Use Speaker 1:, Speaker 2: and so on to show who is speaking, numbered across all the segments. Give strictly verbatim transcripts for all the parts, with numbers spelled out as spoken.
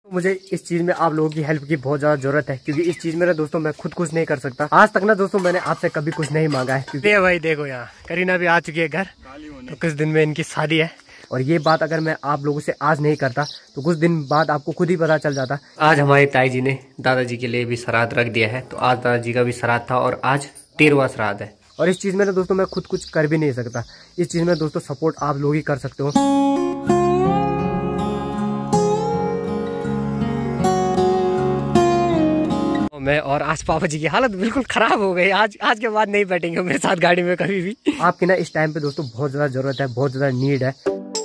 Speaker 1: मुझे इस चीज में आप लोगों की हेल्प की बहुत ज्यादा जरूरत है, क्योंकि इस चीज में ना दोस्तों मैं खुद कुछ नहीं कर सकता। आज तक ना दोस्तों मैंने आपसे कभी कुछ नहीं मांगा है, क्योंकि भाई देखो यहाँ करीना भी आ चुकी है घर, तो कुछ दिन में इनकी शादी है। और ये बात अगर मैं आप लोगों से आज नहीं करता तो कुछ दिन बाद आपको खुद ही पता चल जाता। आज हमारी ताई जी ने दादाजी के लिए भी श्राद्ध रख दिया है, तो आज दादाजी का भी श्राद्ध था और आज तेरहवां श्राद्ध है। और इस चीज में ना दोस्तों मैं खुद कुछ कर भी नहीं सकता। इस चीज में दोस्तों सपोर्ट आप लोग ही कर सकते हो। मैं और आज पापा जी की हालत बिल्कुल खराब हो गई। आज आज के बाद नहीं बैठेंगे मेरे साथ गाड़ी में कभी भी। आपकी ना इस टाइम पे दोस्तों बहुत ज्यादा जरूरत है, बहुत ज्यादा नीड है।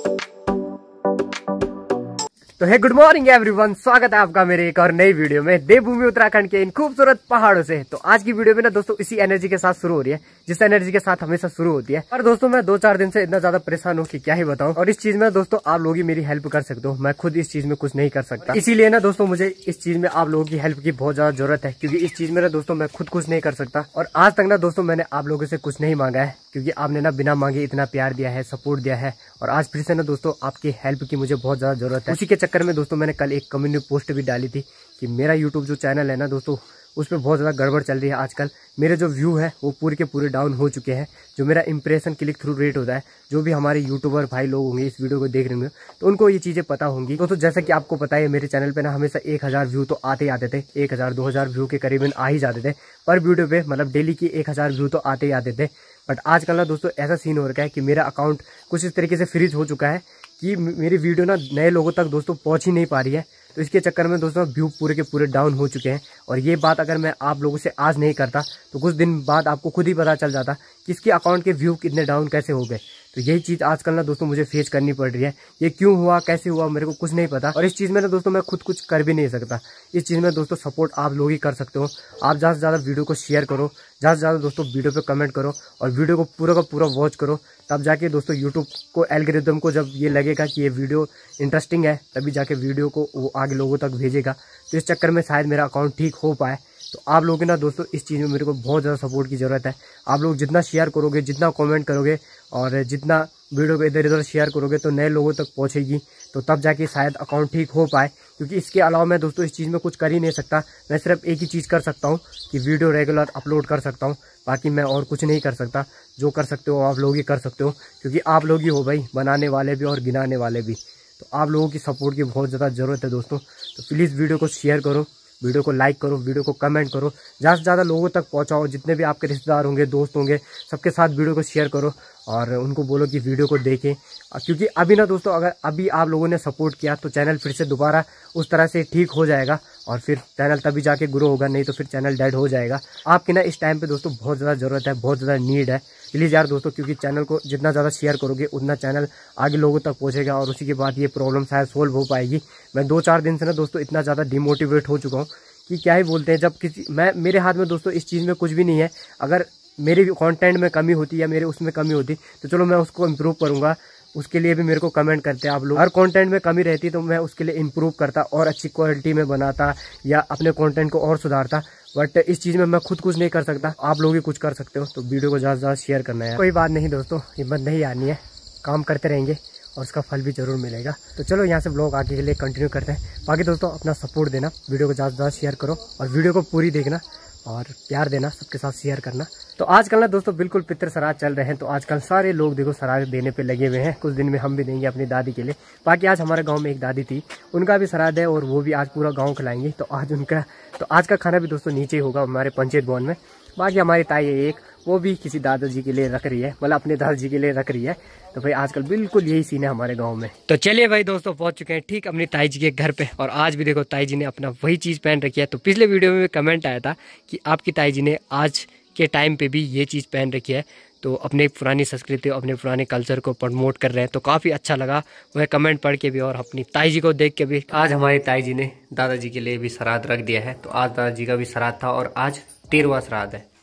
Speaker 1: तो है गुड मॉर्निंग एवरीवन, स्वागत है आपका मेरे एक और नई वीडियो में देवभूमि उत्तराखंड के इन खूबसूरत पहाड़ों से। तो आज की वीडियो में ना दोस्तों इसी एनर्जी के साथ शुरू हो रही है, जिस एनर्जी के साथ हमेशा शुरू होती है। और दोस्तों मैं दो चार दिन से इतना ज्यादा परेशान हूँ कि क्या ही बताऊं। और इस चीज में दोस्तों आप लोग ही मेरी हेल्प कर सकते हो, मैं खुद इस चीज में कुछ नहीं कर सकता। इसीलिए ना दोस्तों मुझे इस चीज में आप लोगों की हेल्प की बहुत ज्यादा जरूरत है, क्योंकि इस चीज में ना दोस्तों मैं खुद कुछ नहीं कर सकता। और आज तक ना दोस्तों मैंने आप लोगों से कुछ नहीं मांगा है, क्योंकि आपने ना बिना मांगे इतना प्यार दिया है, सपोर्ट दिया है। और आज फिर से ना दोस्तों आपकी हेल्प की मुझे बहुत ज्यादा जरूरत है। उसी के चक्कर में दोस्तों मैंने कल एक कम्युनिटी पोस्ट भी डाली थी कि मेरा यूट्यूब जो चैनल है ना दोस्तों उसमें बहुत ज्यादा गड़बड़ चल रही है आजकल। मेरे जो व्यू है वो पूरे के पूरे डाउन हो चुके हैं। जो मेरा इंप्रेशन क्लिक थ्रू रेट होता है, जो भी हमारे यूट्यूबर भाई लोग होंगे इस वीडियो को देख रहे होंगे तो उनको ये चीजें पता होंगी। दोस्तों जैसा कि आपको पता है मेरे चैनल पे ना हमेशा एक हजार व्यू तो आते ही आते थे, एक हजार दो हजार व्यू के करीबन आ ही जाते थे पर वीडियो पे, मतलब डेली की एक हजार व्यू तो आते ही आते थे। बट आजकल ना दोस्तों ऐसा सीन हो रखा है कि मेरा अकाउंट कुछ इस तरीके से फ्रीज हो चुका है कि मेरी वीडियो ना नए लोगों तक दोस्तों पहुंच ही नहीं पा रही है। तो इसके चक्कर में दोस्तों व्यू पूरे के पूरे डाउन हो चुके हैं। और ये बात अगर मैं आप लोगों से आज नहीं करता तो कुछ दिन बाद आपको खुद ही पता चल जाता कि इसके अकाउंट के व्यू कितने डाउन कैसे हो गए। तो यही चीज आजकल ना दोस्तों मुझे फेस करनी पड़ रही है। ये क्यों हुआ, कैसे हुआ, मेरे को कुछ नहीं पता। और इस चीज में ना दोस्तों मैं खुद कुछ कर भी नहीं सकता। इस चीज में दोस्तों सपोर्ट आप लोग ही कर सकते हो। आप ज्यादा से ज्यादा वीडियो को शेयर करो, ज्यादा से ज्यादा दोस्तों वीडियो पे कमेंट करो और वीडियो को पूरा का पूरा वॉच करो। तब जाके दोस्तों यूट्यूब को एल्गोरिथम को जब ये लगेगा कि ये वीडियो इंटरेस्टिंग है तभी जाके वीडियो को वो आगे लोगों तक भेजेगा। तो इस चक्कर में शायद मेरा अकाउंट ठीक हो पाए। तो आप लोगों की ना दोस्तों इस चीज़ में मेरे को बहुत ज़्यादा सपोर्ट की ज़रूरत है। आप लोग जितना शेयर करोगे, जितना कमेंट करोगे और जितना वीडियो को इधर इधर शेयर करोगे तो नए लोगों तक पहुंचेगी। तो तब जाके शायद अकाउंट ठीक हो पाए, क्योंकि इसके अलावा मैं दोस्तों इस चीज़ में कुछ कर ही नहीं सकता। मैं सिर्फ एक ही चीज़ कर सकता हूँ कि वीडियो रेगुलर अपलोड कर सकता हूँ, बाकी मैं और कुछ नहीं कर सकता। जो कर सकते हो आप लोग ही कर सकते हो, क्योंकि आप लोग ही हो भाई बनाने वाले भी और गिनाने वाले भी। तो आप लोगों की सपोर्ट की बहुत ज़्यादा ज़रूरत है दोस्तों। तो प्लीज़ वीडियो को शेयर करो, वीडियो को लाइक करो, वीडियो को कमेंट करो, ज़्यादा से ज़्यादा लोगों तक पहुंचाओ। जितने भी आपके रिश्तेदार होंगे, दोस्त होंगे, सबके साथ वीडियो को शेयर करो और उनको बोलो कि वीडियो को देखें। क्योंकि अभी ना दोस्तों अगर अभी आप लोगों ने सपोर्ट किया तो चैनल फिर से दोबारा उस तरह से ठीक हो जाएगा और फिर चैनल तभी जाके ग्रो होगा, नहीं तो फिर चैनल डेड हो जाएगा। आपकी ना इस टाइम पे दोस्तों बहुत ज़्यादा ज़रूरत है, बहुत ज़्यादा नीड है। प्लीज़ यार दोस्तों, क्योंकि चैनल को जितना ज़्यादा शेयर करोगे उतना चैनल आगे लोगों तक पहुँचेगा और उसी के बाद ये प्रॉब्लम शायद सोल्व हो पाएगी। मैं दो चार दिन से ना दोस्तों इतना ज़्यादा डिमोटिवेट हो चुका हूँ कि क्या ही बोलते हैं। जब किसी मैं मेरे हाथ में दोस्तों इस चीज़ में कुछ भी नहीं है। अगर मेरे कंटेंट में कमी होती या मेरे उसमें कमी होती तो चलो मैं उसको इम्प्रूव करूँगा, उसके लिए भी मेरे को कमेंट करते हैं आप लोग। हर कंटेंट में कमी रहती तो मैं उसके लिए इम्प्रूव करता और अच्छी क्वालिटी में बनाता या अपने कंटेंट को और सुधारता। बट इस चीज़ में मैं खुद कुछ नहीं कर सकता, आप लोग ही कुछ कर सकते हो। तो वीडियो को ज़्यादा से ज़्यादा शेयर करना है। कोई बात नहीं दोस्तों, हिम्मत नहीं आनी है, काम करते रहेंगे और उसका फल भी जरूर मिलेगा। तो चलो यहाँ से ब्लॉग आगे के लिए कंटिन्यू करते हैं। बाकी दोस्तों अपना सपोर्ट देना, वीडियो को ज़्यादा से ज़्यादा शेयर करो और वीडियो को पूरी देखना और प्यार देना, सबके साथ शेयर करना। तो आजकल ना दोस्तों बिल्कुल पितृ श्राद्ध चल रहे हैं, तो आजकल सारे लोग देखो श्राद्ध देने पे लगे हुए हैं। कुछ दिन में हम भी देंगे अपनी दादी के लिए। बाकी आज हमारे गांव में एक दादी थी, उनका भी श्राद्ध है और वो भी आज पूरा गांव खिलाएंगे। तो आज उनका तो आज का खाना भी दोस्तों नीचे ही होगा हमारे पंचायत भवन में। बाकी हमारी ताई है एक, वो भी किसी दादाजी के लिए रख रही है, मतलब अपने दादाजी के लिए रख रही है। तो भाई आजकल बिल्कुल यही सीन है हमारे गांव में। तो चलिए भाई दोस्तों पहुंच चुके हैं ठीक अपनी ताई जी के घर पे और आज भी देखो ताई जी ने अपना वही चीज़ पहन रखी है। तो पिछले वीडियो में भी कमेंट आया था कि आपकी ताई जी ने आज के टाइम पे भी ये चीज़ पहन रखी है, तो अपने पुरानी संस्कृति अपने पुराने कल्चर को प्रमोट कर रहे हैं। तो काफ़ी अच्छा लगा वह कमेंट पढ़ के भी और अपनी ताई जी को देख के भी। आज हमारी ताई जी ने दादाजी के लिए भी श्राद्ध रख दिया है, तो आज दादाजी का भी श्राद्ध था और आज तेरहवां श्राद्ध है।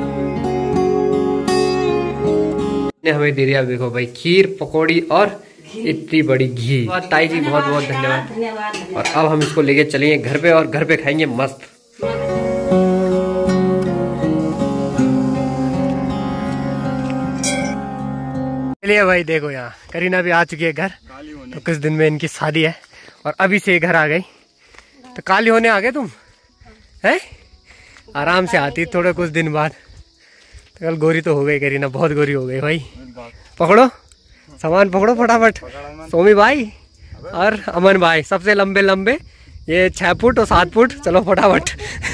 Speaker 1: ने हमें दे दिया देखो भाई खीर, पकौड़ी और इतनी बड़ी घी। ताई जी बहुत बहुत धन्यवाद। और अब हम इसको लेके चलेंगे घर पे और घर पे खाएंगे मस्त। चलिए भाई देखो यहाँ करीना भी आ चुकी है घर। तो कुछ दिन में इनकी शादी है और अभी से घर आ गई। तो काली होने आ गए तुम हैं? आराम से आती थोड़े कुछ दिन बाद। तो कल गोरी तो हो गई करीना, बहुत गोरी हो गई भाई। पकड़ो सामान पकड़ो फटाफट। सोमी भाई और अमन भाई सबसे लंबे लंबे, ये छह फुट और सात फुट। चलो फटाफट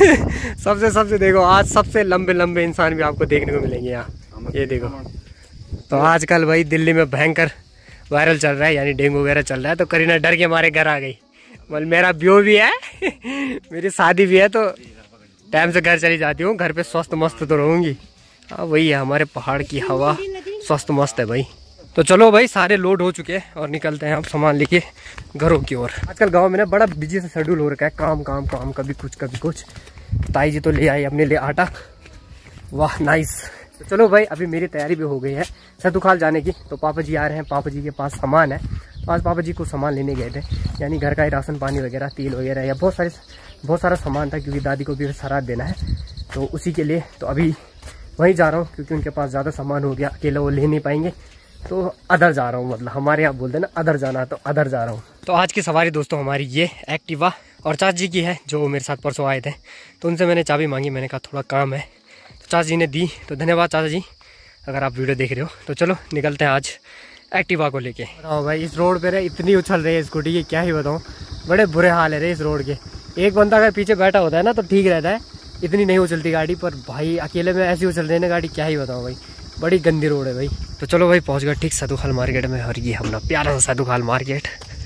Speaker 1: सबसे सबसे देखो आज सबसे लंबे लंबे इंसान भी आपको देखने को मिलेंगे यहाँ। ये देखो। तो आजकल भाई दिल्ली में भयंकर वायरल चल रहा है, यानी डेंगू वगैरह चल रहा है। तो करीना डर के मारे घर आ गई। बोल मेरा ब्यो भी है मेरी शादी भी है, तो टाइम से घर चली जाती हूँ। घर पे स्वस्थ मस्त तो रहूँगी। हाँ वही है, हमारे पहाड़ की हवा स्वस्थ मस्त है भाई। तो चलो भाई सारे लोड हो चुके हैं और निकलते हैं अब सामान लेके घरों की ओर। आजकल गांव में ना बड़ा बिजी सा शेड्यूल हो रखा है, काम काम काम, कभी कुछ कभी कुछ। ताई जी तो ले आई अपने लिए आटा। वाह नाइस। तो चलो भाई अभी मेरी तैयारी भी हो गई है सतुखाल जाने की। तो पापा जी आ रहे हैं, पापा जी के पास सामान है। तो आज पापा जी को सामान लेने गए थे, यानी घर का ही राशन पानी वगैरह, तेल वगैरह या बहुत सारे बहुत सारा सामान था, क्योंकि दादी को भी श्राद्ध देना है तो उसी के लिए। तो अभी वहीं जा रहा हूँ क्योंकि उनके पास ज़्यादा सामान हो गया, अकेला वो ले नहीं पाएंगे। तो अदर जा रहा हूँ, मतलब हमारे यहाँ बोलते हैं ना अदर जाना, तो अदर जा रहा हूँ। तो आज की सवारी दोस्तों हमारी ये एक्टिवा और चाचा जी की है, जो मेरे साथ परसों आए थे। तो उनसे मैंने चाबी मांगी, मैंने कहा थोड़ा काम है, तो चाचा जी ने दी। तो धन्यवाद चाचा जी, अगर आप वीडियो देख रहे हो। तो चलो निकलते हैं आज एक्टिवा को लेके। बताओ भाई इस रोड पे रे इतनी उछल रही है स्कूटी की, क्या ही बताऊँ। बड़े बुरे हाल है रे इस रोड के। एक बंदा अगर पीछे बैठा होता है ना तो ठीक रहता है, इतनी नहीं उछलती गाड़ी। पर भाई अकेले में ऐसी उछल रही है ना गाड़ी, क्या ही बताऊँ भाई, बड़ी गंदी रोड है भाई। तो चलो भाई पहुंच गए ठीक सतुखाल मार्केट में। और ये अपना प्यारा सा सतुखाल मार्केट,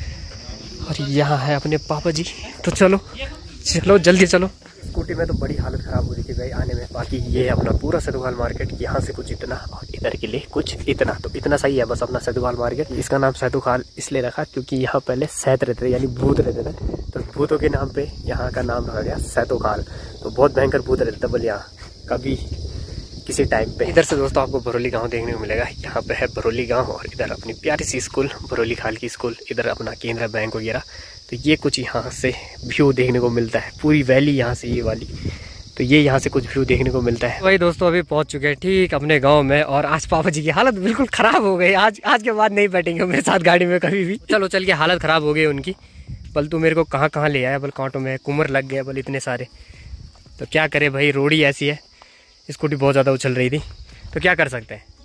Speaker 1: और यहाँ है अपने पापा जी। तो चलो चलो जल्दी चलो। स्कूटी में तो बड़ी हालत ख़राब हो रही थी भाई आने में। बाकी ये अपना पूरा सतुखाल मार्केट, यहाँ से कुछ इतना और इधर के लिए कुछ इतना, तो इतना सही है बस अपना सतुखाल मार्केट। इसका नाम सतुखाल इसलिए रखा क्योंकि यहाँ पहले सैत रहते थे, यानी भूत रहते थे। तो भूतों के नाम पे यहाँ का नाम रखा गया सतुखाल। तो बहुत भयंकर भूत रहते थे बोले यहाँ कभी किसी टाइम पे। इधर से दोस्तों आपको भरोली गांव देखने को मिलेगा। यहाँ पे है भरोली गांव और इधर अपनी प्यारी सी स्कूल भरोली खाल की स्कूल, इधर अपना केंद्र बैंक वगैरह। तो ये कुछ यहाँ से व्यू देखने को मिलता है, पूरी वैली यहाँ से ये वाली। तो ये यहाँ से कुछ व्यू देखने को मिलता है। वही दोस्तों अभी पहुँच चुके हैं ठीक अपने गाँव में। और आज पापा जी की हालत बिल्कुल ख़राब हो गई। आज आज के बाद नहीं बैठेंगे मेरे साथ गाड़ी में कभी भी। चलो चल के हालत ख़राब हो गई उनकी। बल तू मेरे को कहाँ कहाँ ले आया, बल कांटों में कुमर लग गया बल इतने सारे। तो क्या करे भाई, रोड ही ऐसी है। स्कूटी बहुत ज़्यादा उछल रही थी, तो क्या कर सकते हैं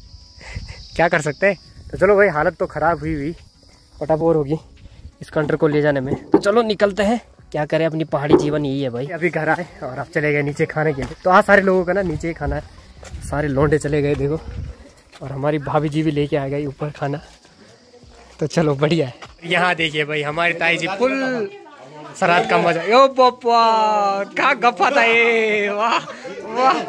Speaker 1: क्या कर सकते हैं। तो चलो भाई हालत तो ख़राब हुई हुई पटापोर होगी इस कंटर को ले जाने में। तो चलो निकलते हैं, क्या करें, अपनी पहाड़ी जीवन यही है भाई। अभी घर आए और अब चले गए नीचे खाने के लिए। तो आज सारे लोगों का ना नीचे ही खाना है, सारे लौंडे चले गए देखो। और हमारी भाभी जी भी लेके आ गई ऊपर खाना। तो चलो बढ़िया है। यहाँ देखिए भाई हमारी ताई जी फुल श्राद्ध का मजा। यो पप्पा क्या गप्पा था ये, वाह वाह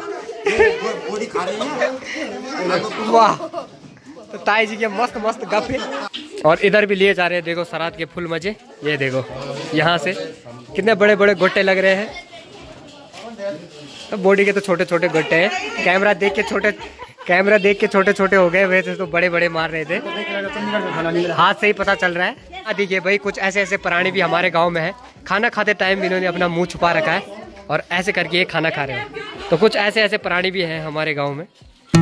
Speaker 1: वाह। तो ताई जी के मस्त मस्त गप्पे। और इधर भी लिए जा रहे हैं देखो श्राद्ध के फुल मजे। ये देखो यहाँ से कितने बड़े बड़े गोटे लग रहे हैं। तो बॉडी के तो छोटे छोटे गोटे हैं, कैमरा देख के छोटे कैमरा देख के छोटे छोटे हो गए, वैसे तो बड़े बड़े मार रहे थे, हाथ से ही पता चल रहा है। देखिए भाई कुछ ऐसे ऐसे प्राणी भी हमारे गांव में है। खाना खाते टाइम भी इन्होंने अपना मुंह छुपा रखा है और ऐसे करके ये खाना खा रहे हैं। तो कुछ ऐसे ऐसे प्राणी भी हैं हमारे गांव में।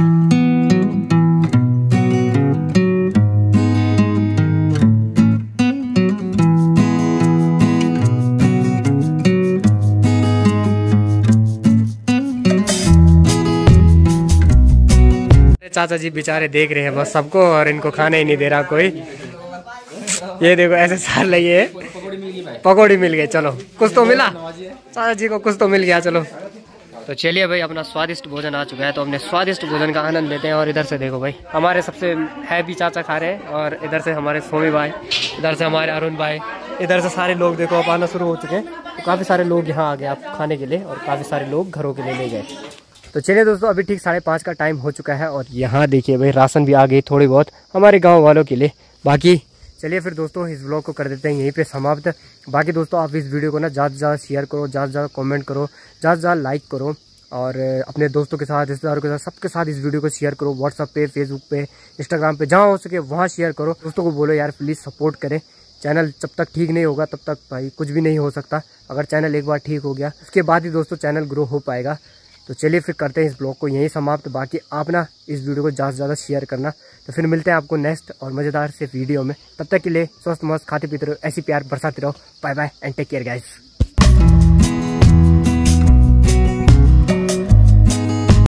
Speaker 1: चाचा जी बेचारे देख रहे हैं बस सबको, और इनको खाने ही नहीं दे रहा कोई। ये देखो ऐसे सार लगे, पकौड़ी मिल गए। चलो कुछ तो मिला चाचा जी को, कुछ तो मिल गया। चलो तो चलिए भाई अपना स्वादिष्ट भोजन आ चुका है, तो अपने स्वादिष्ट भोजन का आनंद लेते हैं। और इधर से देखो भाई हमारे सबसे हैवी चाचा खा रहे हैं, और इधर से हमारे सोमी भाई, इधर से हमारे अरुण भाई, इधर से सारे लोग देखो अब आना शुरू हो चुके हैं। तो काफ़ी सारे लोग यहाँ आ गए आप खाने के लिए, और काफ़ी सारे लोग घरों के लिए ले गए। तो चलिए दोस्तों अभी ठीक साढ़े पाँच का टाइम हो चुका है, और यहाँ देखिए भाई राशन भी आ गई थोड़ी बहुत हमारे गाँव वालों के लिए। बाकी चलिए फिर दोस्तों इस व्लॉग को कर देते हैं यहीं पे समाप्त। बाकी दोस्तों आप इस वीडियो को ना ज़्यादा से ज़्यादा शेयर करो, ज़्यादा से ज़्यादा कमेंट करो, ज़्यादा से ज़्यादा लाइक करो, और अपने दोस्तों के साथ, रिश्तेदारों के साथ, सबके साथ इस वीडियो को शेयर करो। व्हाट्सअप पे, फेसबुक पे, इंस्टाग्राम पे, जहाँ हो सके वहाँ शेयर करो। दोस्तों को बोलो यार प्लीज़ सपोर्ट करें। चैनल जब तक ठीक नहीं होगा तब तक भाई कुछ भी नहीं हो सकता। अगर चैनल एक बार ठीक हो गया उसके बाद ही दोस्तों चैनल ग्रो हो पाएगा। तो चलिए फिर करते हैं इस ब्लॉग को यहीं समाप्त। बाकी आप ना इस वीडियो को ज़्यादा से ज़्यादा शेयर करना। तो फिर मिलते हैं आपको नेक्स्ट और मज़ेदार से वीडियो में। तब तक के लिए स्वस्थ मस्त खाते पीते रहो, ऐसी प्यार बरसाते रहो। Bye bye and take care guys.